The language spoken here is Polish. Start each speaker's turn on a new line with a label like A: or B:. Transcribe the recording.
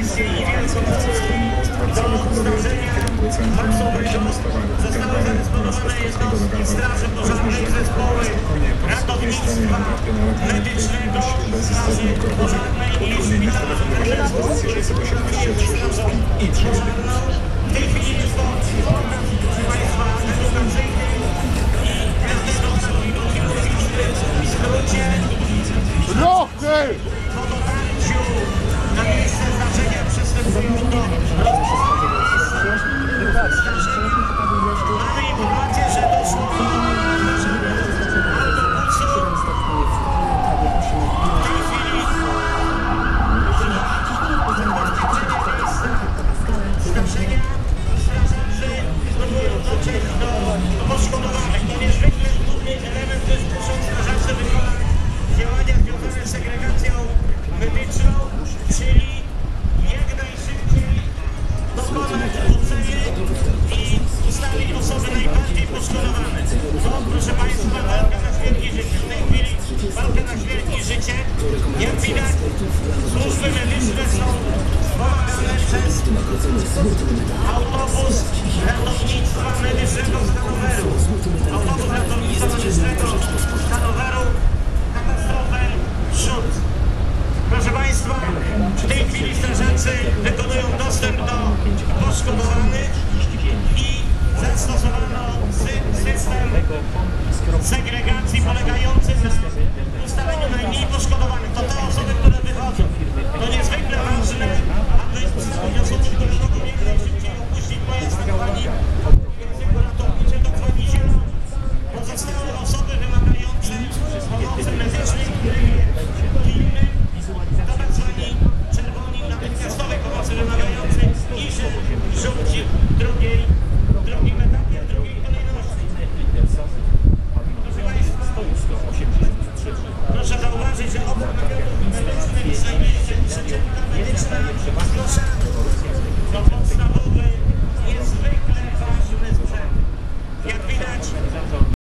A: Wielkopolskie i Wielkopolskie. Do wznowienia masowych zostały zadysponowane jednostki straży pożarnej, zespoły ratownictwa medycznego, straży pożarnej i szpitala wojewódzkiego strażą pożarną. W tej chwili jest to program, proszę Państwa, edukacyjny i dlatego w takim krótkim skrócie po dotarciu na miejsce zdarzenia przystępują do mamy informację, że doszło do autobusu. W tej chwili zdarzenia strażacy próbują dotrzeć do poszkodowanych. To niezwykle trudny element, gdyż muszą strażacy wykonać działania związane z segregacją medyczną, czyli jak najszybciej dokonać oceny i ustalić osoby najbardziej poszkodowane. To, proszę Państwa, walka na śmierć i życie. W tej chwili walka na śmierć i życie, jak widać, służby medyczne są wspomagane przez autobus ratownictwa medycznego z Hanoweru. Autobus ratownictwa medycznego z Hanoweru katastrofę rzut. Proszę Państwa, w tej chwili strażacy wykonują dostęp do poszkodowanych i zastosowano system segregacji polegający na ustaleniu najmniej poszkodowanych. To te osoby, które wychodzą. To niezwykle ważne, aby ustalić osoby, które mogą jak najszybciej opuścić pojazd, tak zwani w języku ratowniczym, tak zwani zieloni. Pozostałe osoby wymagające pomocy medycznej w trybie pilnym to tak zwani czerwoni natychmiastowej pomocy wymagającej i żółci drugiej